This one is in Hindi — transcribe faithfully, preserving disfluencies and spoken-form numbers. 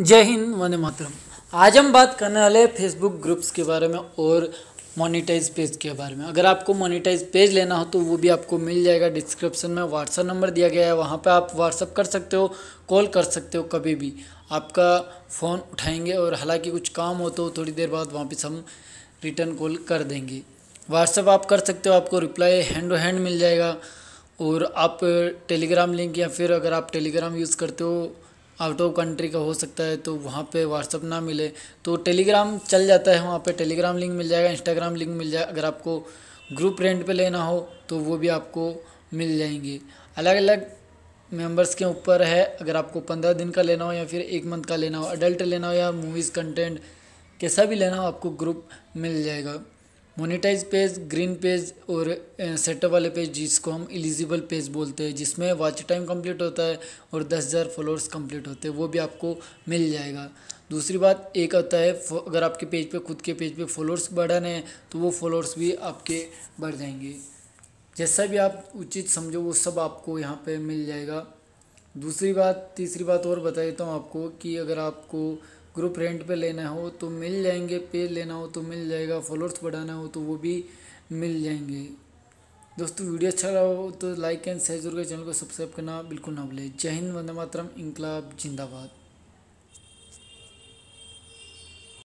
जय हिंद, वंदे मातरम। आज हम बात करने वाले हैं फेसबुक ग्रुप्स के बारे में और मोनेटाइज पेज के बारे में। अगर आपको मोनेटाइज पेज लेना हो तो वो भी आपको मिल जाएगा। डिस्क्रिप्शन में व्हाट्सअप नंबर दिया गया है, वहाँ पे आप व्हाट्सअप कर सकते हो, कॉल कर सकते हो, कभी भी आपका फ़ोन उठाएंगे। और हालांकि कुछ काम हो तो थोड़ी देर बाद वापस हम रिटर्न कॉल कर देंगे। व्हाट्सअप आप कर सकते हो, आपको रिप्लाई हैंड टू हैंड मिल जाएगा। और आप टेलीग्राम लिंक, या फिर अगर आप टेलीग्राम यूज़ करते हो, आउट ऑफ कंट्री का हो सकता है तो वहाँ पे व्हाट्सअप ना मिले तो टेलीग्राम चल जाता है, वहाँ पे टेलीग्राम लिंक मिल जाएगा, इंस्टाग्राम लिंक मिल जाएगा। अगर आपको ग्रुप रेंट पे लेना हो तो वो भी आपको मिल जाएंगे। अलग अलग मेंबर्स के ऊपर है, अगर आपको पंद्रह दिन का लेना हो या फिर एक मंथ का लेना हो, अडल्ट लेना हो या मूवीज़ कंटेंट कैसा भी लेना हो, आपको ग्रुप मिल जाएगा। मोनेटाइज पेज, ग्रीन पेज और सेटअप वाले पेज जिसको हम एलिजिबल पेज बोलते हैं, जिसमें वॉच टाइम कंप्लीट होता है और दस हज़ार फॉलोअर्स कंप्लीट होते हैं, वो भी आपको मिल जाएगा। दूसरी बात एक होता है, अगर आपके पेज पे, खुद के पेज पे फॉलोअर्स बढ़ाने हैं तो वो फॉलोअर्स भी आपके बढ़ जाएंगे। जैसा भी आप उचित समझो वो सब आपको यहाँ पे मिल जाएगा। दूसरी बात, तीसरी बात और बता देता हूँ आपको कि अगर आपको ग्रुप रेंट पे लेना हो तो मिल जाएंगे, पेज लेना हो तो मिल जाएगा, फॉलोअर्स बढ़ाना हो तो वो भी मिल जाएंगे। दोस्तों, वीडियो अच्छा रहा हो तो लाइक एंड शेयर जरूर करें, चैनल को सब्सक्राइब करना बिल्कुल ना भूलें। जय हिंद, वंदे मातरम, इंकलाब जिंदाबाद।